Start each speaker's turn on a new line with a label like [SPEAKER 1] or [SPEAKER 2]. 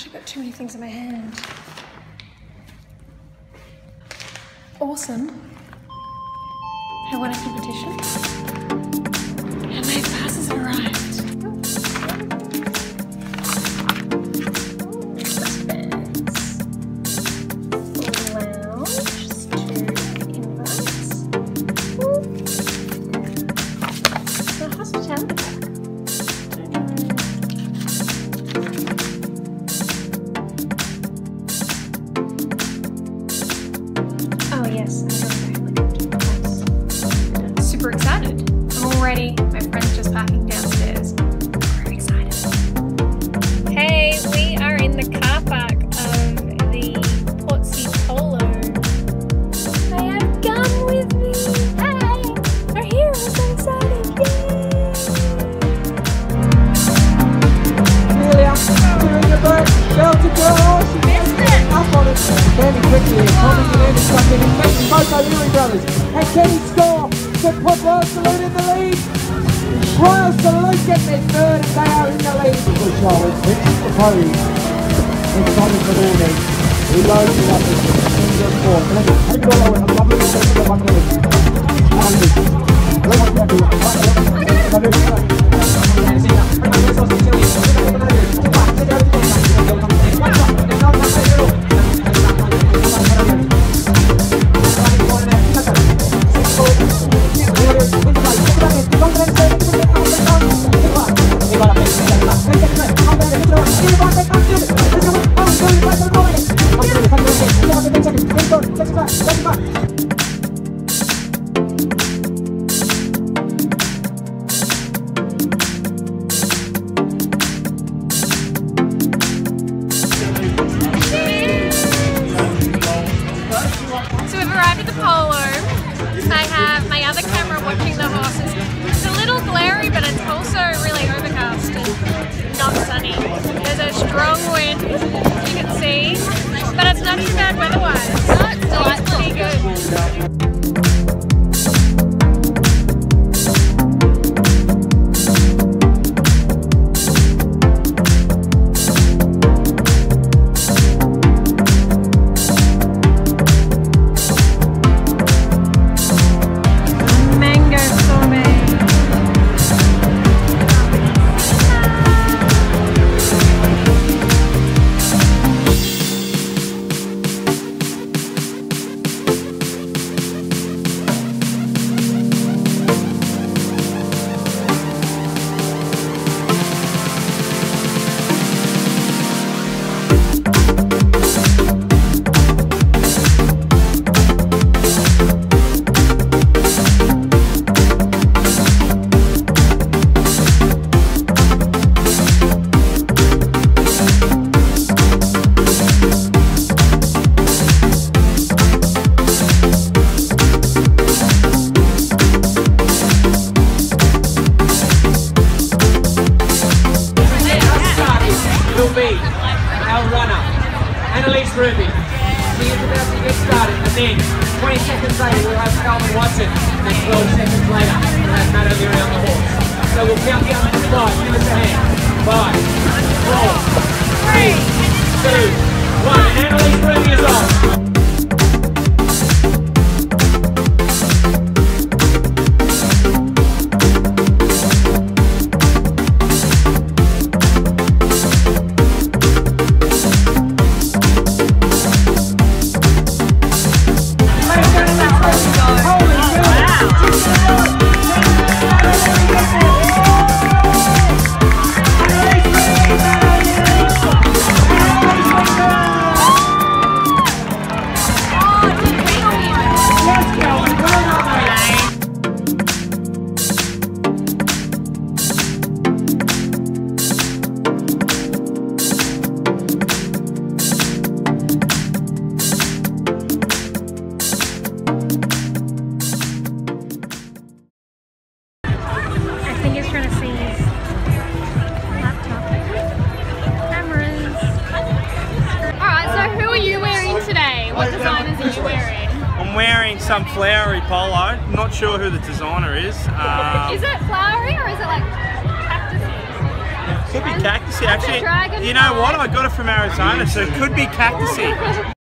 [SPEAKER 1] I've got too many things in my hand. Awesome. I won a competition. And my passes have arrived. Super excited. I'm all ready. My friend's just packing downstairs. Very excited. Hey, we are in the car park of the Portsea POLO. I have gum with me. Hi, we're here. We're so excited.
[SPEAKER 2] Julia, doing your best. Shelter girl.
[SPEAKER 1] Missed it.
[SPEAKER 2] Up on it. Very quickly. Coming in and something. And making both O'Leary brothers. And Kenny score. To put Royal Salute in the lead. Royal Salute get their third and they are in the lead. Good Charlotte, it's the podium. It's Thomas for all these. He loads it up with the four. Take it all over. A lovely set of one minute.
[SPEAKER 1] So we've arrived at the polo. I have my other camera watching the horses. It's a little glary, but it's also really overcast and not sunny. There's a strong wind, you can see, but it's not too bad weather-wise. No, it's delightful. Pretty good.
[SPEAKER 2] Ruby. She is about to get started, and then 20 seconds later we'll have Calvin Watson, and 12 seconds later we'll have Matt O'Leary on the horse. So we'll count down to 5. Give us a hand. 5, 4, 3, 2, 1, and Annalise Ruby is off.
[SPEAKER 1] What designers are you wearing?
[SPEAKER 3] I'm wearing some flowery polo. Not sure who the designer is.
[SPEAKER 1] Is it flowery or is it like cactusy?
[SPEAKER 3] Could be cactus cactusy actually.
[SPEAKER 1] dragonfly.
[SPEAKER 3] You know what? I got it from Arizona, so it could be cactusy.